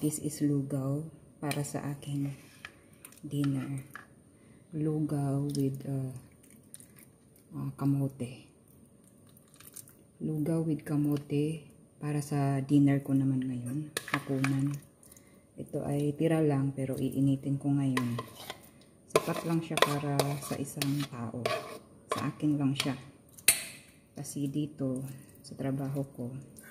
this is lugaw para sa aking dinner. Lugaw with kamote. Lugaw with kamote para sa dinner ko naman ngayon. Hapunan. Ito ay tira lang pero iinitin ko ngayon. Sapat lang siya para sa isang tao. Sa akin lang siya. Kasi dito sa trabaho ko,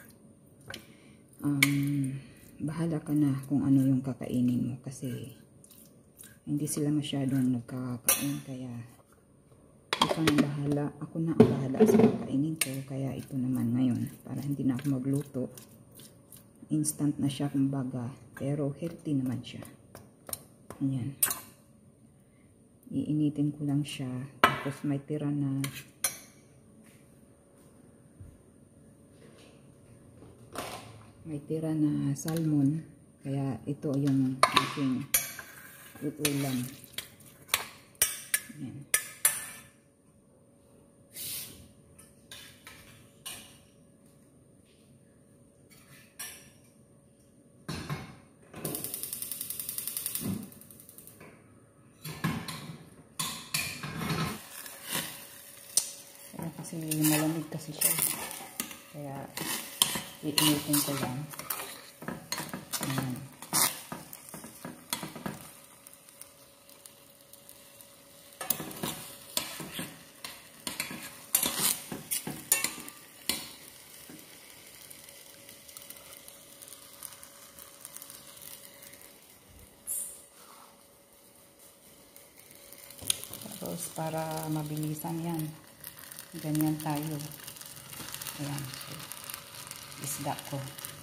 bahala ka na kung ano yung kakainin mo kasi hindi sila masyadong nagkakain, kaya ikaw na bahala, ako na ang bahala sa kakainin ko. Kaya ito naman ngayon, para hindi na ako magluto, instant na siya kumbaga, pero healthy naman siya. Ayan, iinitin ko lang siya, tapos may tira na salmon, kaya ito yung aking ulam. Ayan. Kasi malamig kasi siya, kaya iinitin ko lang. Ayan. Tapos para mabilisan yan, ganyan tayo. Ayan, so, isda ko.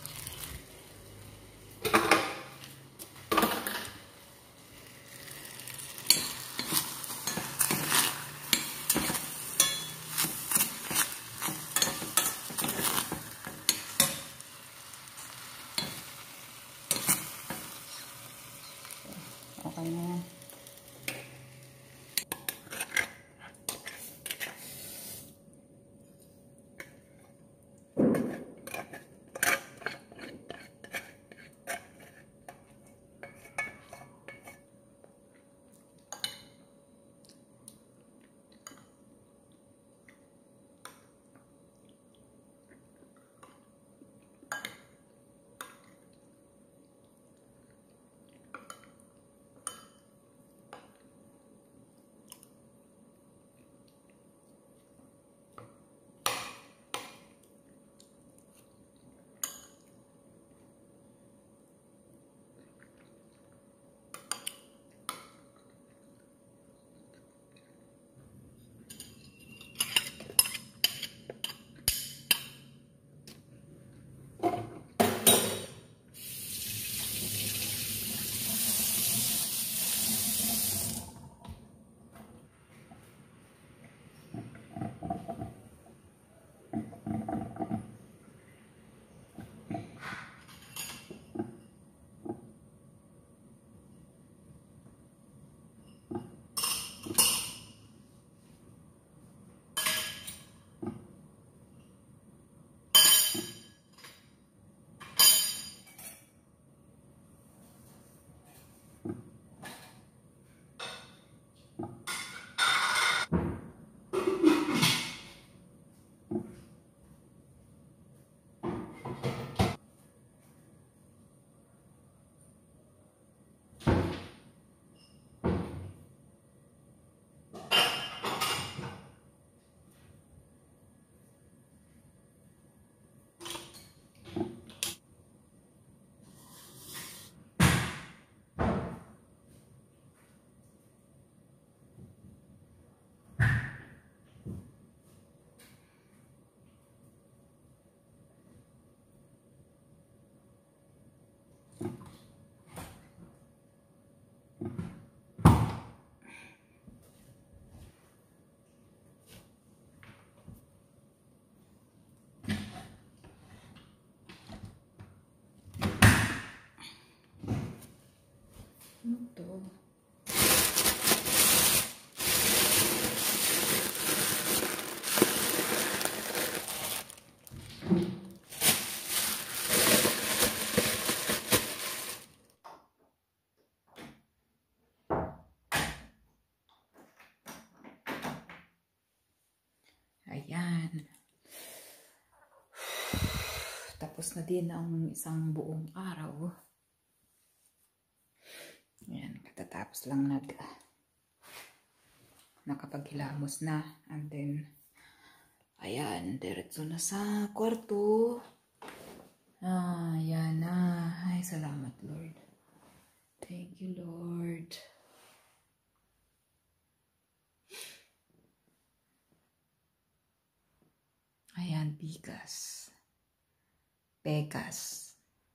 Okay na yan. Ito. Tapos na din ang isang buong araw. Ayan, katatapos lang nakapaghilamos na. And then, ayan, diretso na sa kwarto. Ayan na. Ay, salamat Lord. Thank you Lord. Ayan, bigas. Pekas.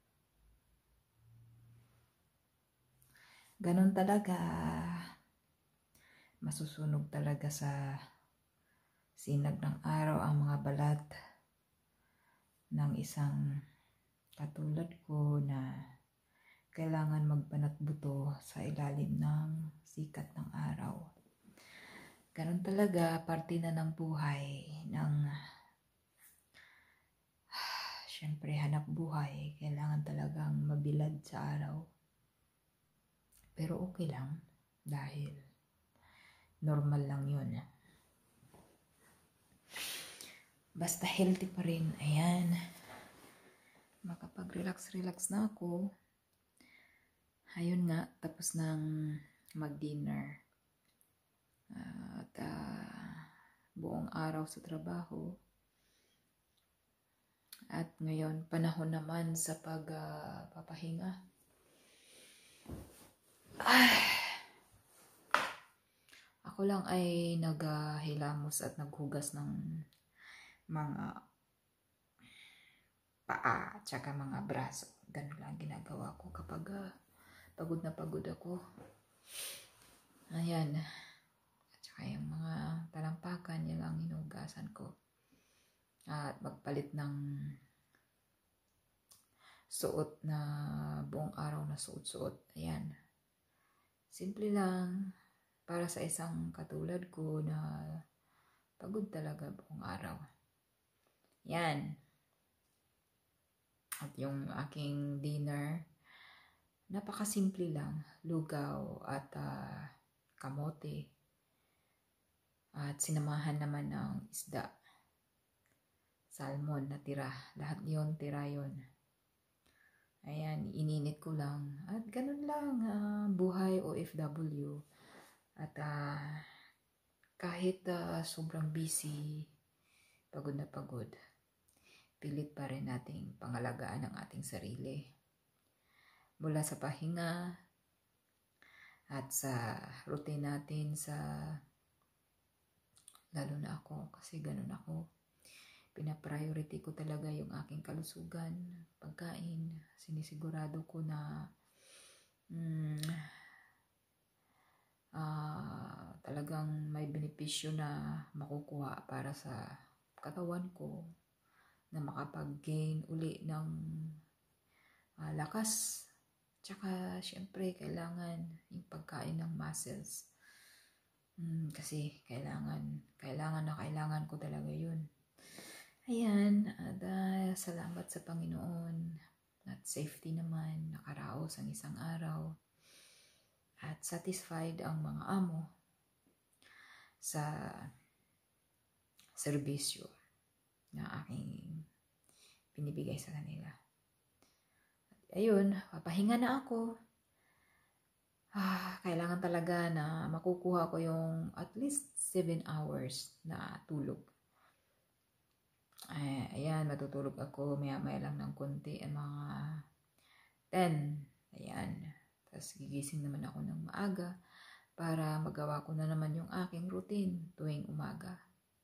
Ganon talaga. Masusunog talaga sa sinag ng araw ang mga balat ng isang katulad ko na kailangan magbanat buto sa ilalim ng sikat ng araw. Ganon talaga, parte na ng buhay ng syempre hanap buhay. Kailangan talagang mabilad sa araw. Pero okay lang dahil normal lang yun. Basta healthy pa rin. Ayan. Makapag-relax na ako. Ayun nga, tapos ng mag-dinner. At buong araw sa trabaho. At ngayon, panahon naman sa pagpapahinga. Ako lang ay naghilamos at naghugas ng mga paa at saka mga braso. Ganun lang ginagawa ko kapag pagod na pagod ako. Ayan. At saka yung mga talampakan, yun lang hinugasan ko. At magpalit ng suot na buong araw na suot-suot. Ayan. Simple lang. Para sa isang katulad ko na pagod talaga buong araw. Yan. At yung aking dinner, napakasimple lang. Lugaw at kamote. At sinamahan naman ng isda. Salmon na tira. Lahat yun, tira yun. Ayan, ininit ko lang. At ganun lang, buhay OFW. At kahit sobrang busy, pagod na pagod, pilit pa rin nating pangalagaan ang ating sarili. Mula sa pahinga at sa routine natin lalo na ako, kasi ganun ako. Pinapriority ko talaga yung aking kalusugan, pagkain. Sinisigurado ko na talagang may benepisyo na makukuha para sa katawan ko, na makapag-gain uli ng lakas. Tsaka syempre kailangan yung pagkain ng muscles. Kasi kailangan ko talaga yun. Ayan, at salamat sa Panginoon at safety naman, nakaraos ang isang araw. At satisfied ang mga amo sa serbisyo na aking binibigay sa kanila. Ayun, papahinga na ako. Kailangan talaga na makukuha ko yung at least 7 hours na tulog. Ayan, matutulog ako maya-maya lang ng konti, mga 10. Ayan. Tapos gigising naman ako ng maaga para magawa ko na naman yung aking routine tuwing umaga.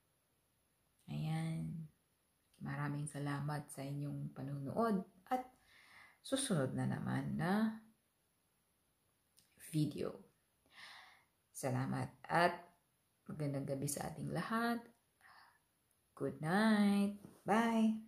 Ayan. Maraming salamat sa inyong panunood at susunod na naman na video. Salamat at magandang gabi sa ating lahat. Good night. Bye.